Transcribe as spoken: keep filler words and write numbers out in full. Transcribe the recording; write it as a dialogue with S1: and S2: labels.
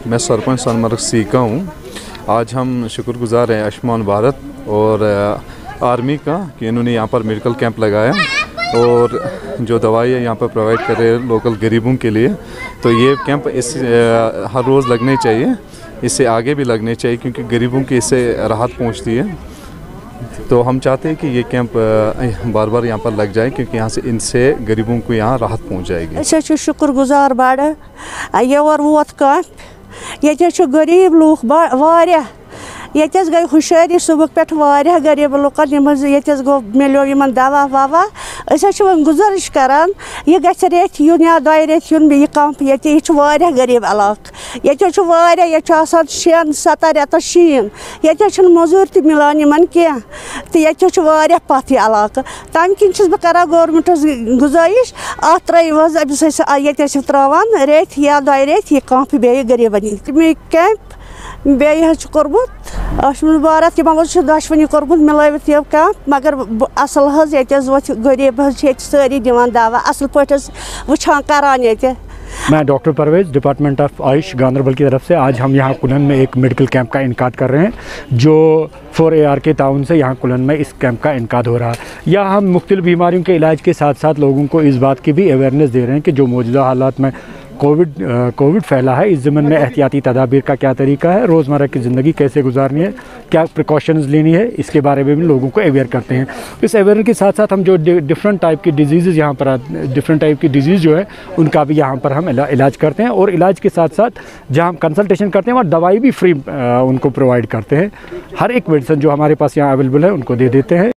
S1: मैं सरपंच सोनमर्ग सी का हूँ। आज हम शुक्रगुजार हैं आयुष्मान भारत और आर्मी का कि इन्होंने यहाँ पर मेडिकल कैंप लगाया और जो दवाइयाँ यहाँ पर प्रोवाइड कर रहे हैं लोकल गरीबों के लिए। तो ये कैंप इस हर रोज़ लगने चाहिए, इससे आगे भी लगने चाहिए क्योंकि गरीबों की इससे राहत पहुँचती है। तो हम चाहते हैं कि ये कैंप बार बार यहाँ पर लग जाए क्योंकि यहाँ से इनसे गरीबों को यहाँ राहत पहुँच जाएगी।
S2: शुक्रगुजार बड़ योर वोत कैंप ये गरीब लूख वारिया ये गई हुशियारी सुबह पे वारिया गरीब लुकन ये गो मिलो इन दवा ववा वो गुजारिश करान यह गि रेत यून या दो रेत यून यह कैंप ये गरीब इलाक ये शन सतह रेत शीन ये मजूर त मिलान इन कह तो ये पथ यह इलाक तम किन बह कर गवर्नमेंटस गुजारिश अत त्रो ये त्रावान रेत या दो रेत यह कैंप बे गरीबन कैंप बे कोर्मुत आयुष्मान भारत तमो दशवनी कोर्मुत मिलवित यह कैंप मगर असल ये गरीब सारी दिवान दवा असल पे वुचान करान ये।
S3: मैं doctor Parvez department of AYUSH Ganderbal की तरफ से आज हम यहाँ कुलन में एक मेडिकल कैंप का इनकाद कर रहे हैं जो फोर ए आर के ताउन से यहाँ कुलन में इस कैंप का इनकाद हो रहा है। यहाँ हम मुख्तलिफ बीमारियों के इलाज के साथ साथ लोगों को इस बात की भी अवेयरनेस दे रहे हैं कि जो मौजूदा हालात में कोविड कोविड फैला है, इस ज़मन में एहतियाती तदाबीर का क्या तरीका है, रोज़मर्रा की ज़िंदगी कैसे गुजारनी है, क्या प्रिकॉशंस लेनी है, इसके बारे में भी लोगों को अवेयर करते हैं। इस अवेयरनेस के साथ साथ हम जो डिफरेंट टाइप की डिजीज़ यहाँ पर डिफरेंट टाइप की डिजीज़ जो है उनका भी यहाँ पर हम इलाज करते हैं और इलाज के साथ साथ जहाँ हम कंसल्टेशन करते हैं और दवाई भी फ्री उनको प्रोवाइड करते हैं। हर एक मेडिसिन जो हमारे पास यहाँ अवेलेबल है उनको दे देते हैं।